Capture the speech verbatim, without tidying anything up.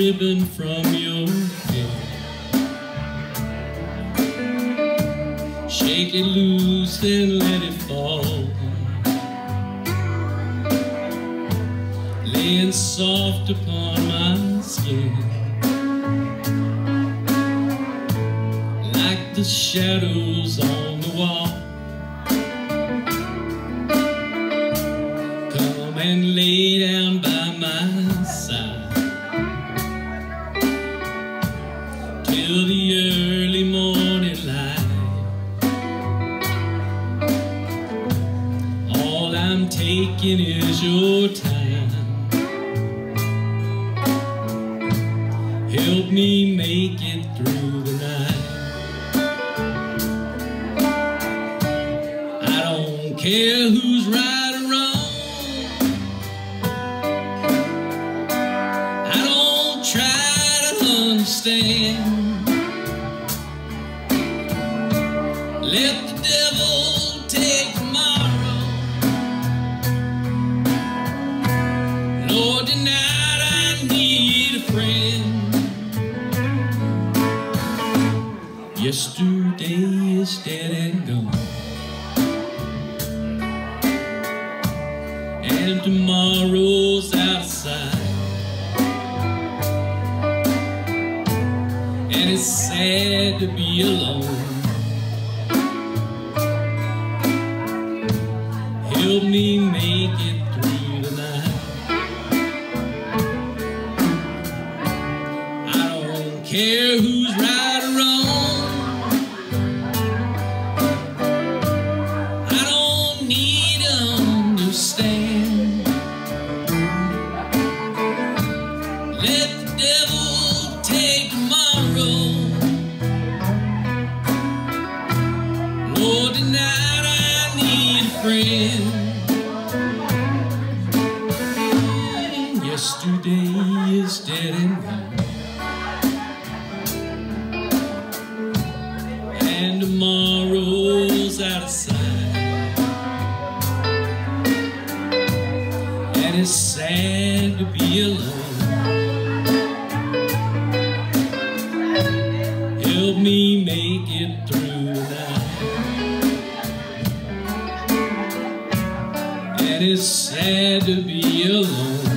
ribbon from your hair. Shake it loose and let it fall, laying soft upon my skin, like the shadows on the wall. Come and lay down by my side till the early morning light. All I'm taking is your time. Help me make it through the night. I don't care who's right or wrong. I don't try to understand. Let the devil take tomorrow. Lord, tonight I need a friend. Yesterday is dead and gone, and tomorrow's out of sight. And it's sad to be alone. Help me make it through the night. I don't care who's right or wrong. I don't need to understand. Let the devil take tomorrow. Lord, tonight I need a friend. Yesterday is dead and gone, and tomorrow's out of sight. And it's sad to be alone. Help me make it through the night. And it's sad to be alone.